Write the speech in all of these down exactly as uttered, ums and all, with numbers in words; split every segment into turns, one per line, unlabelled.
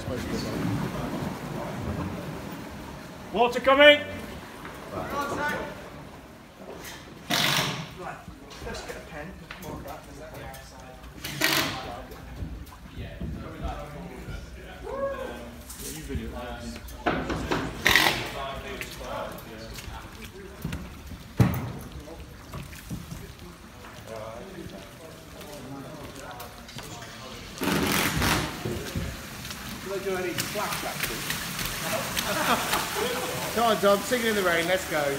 Water coming!
Right, let's get a pen. Mark that.
You video
Do they do any flashbacks?
Come on, Dom, singing in the rain, let's go.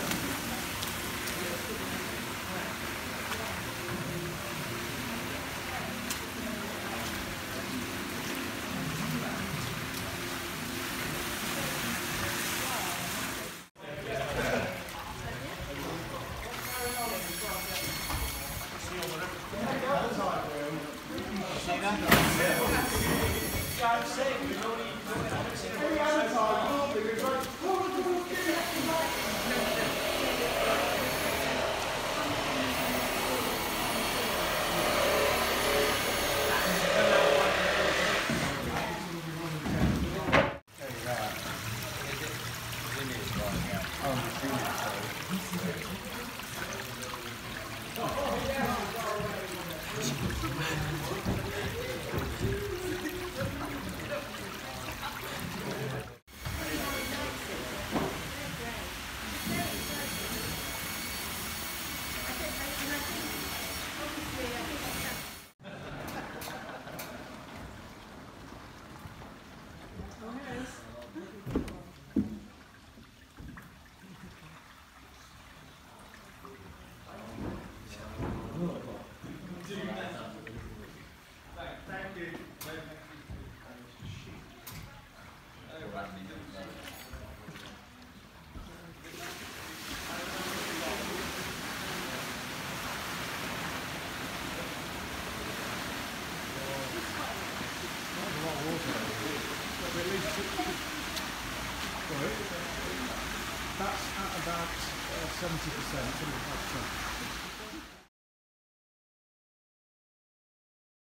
That's at about uh, seventy percent.